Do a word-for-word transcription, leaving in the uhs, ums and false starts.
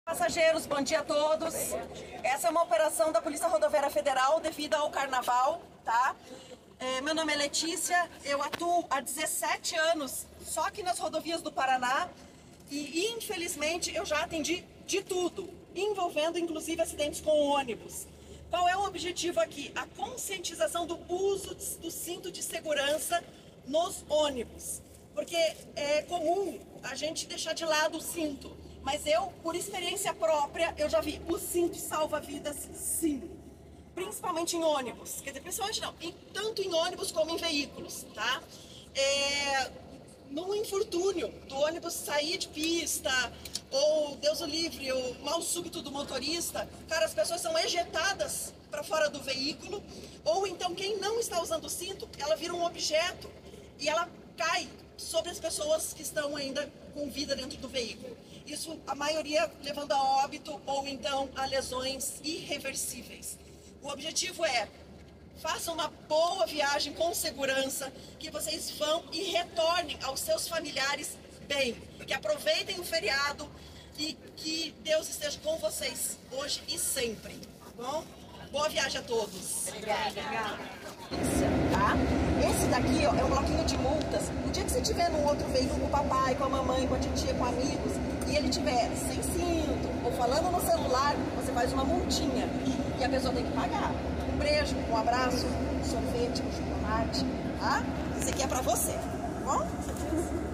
Passageiros, bom dia a todos. Essa é uma operação da Polícia Rodoviária Federal devido ao carnaval, tá? É, meu nome é Letícia, eu atuo há dezessete anos só aqui nas rodovias do Paraná e infelizmente eu já atendi de tudo, envolvendo inclusive acidentes com ônibus. Qual é o objetivo aqui? A conscientização do uso do cinto de segurança nos ônibus. Porque é comum a gente deixar de lado o cinto, mas eu, por experiência própria, eu já vi o cinto salva vidas, sim. Principalmente em ônibus, quer dizer, principalmente não, em, tanto em ônibus como em veículos, tá? É, num infortúnio do ônibus sair de pista, ou Deus o livre, o mal súbito do motorista, cara, as pessoas são ejetadas para fora do veículo, ou então quem não está usando o cinto, ela vira um objeto e ela cai sobre as pessoas que estão ainda com vida dentro do veículo. Isso, a maioria levando a óbito ou então a lesões irreversíveis. O objetivo é, façam uma boa viagem com segurança, que vocês vão e retornem aos seus familiares bem, que aproveitem o feriado e que Deus esteja com vocês hoje e sempre, tá bom? Boa viagem a todos. Obrigada. Tá? Esse daqui, ó, é um bloquinho de multas. O dia que você tiver num outro veículo com o papai, com a mamãe, com a titia, com amigos, e ele tiver sem cinto ou falando no celular, você faz uma multinha e a pessoa tem que pagar. Um beijo, um abraço, um sorvete, um chocolate, tá? Isso aqui é pra você, tá bom?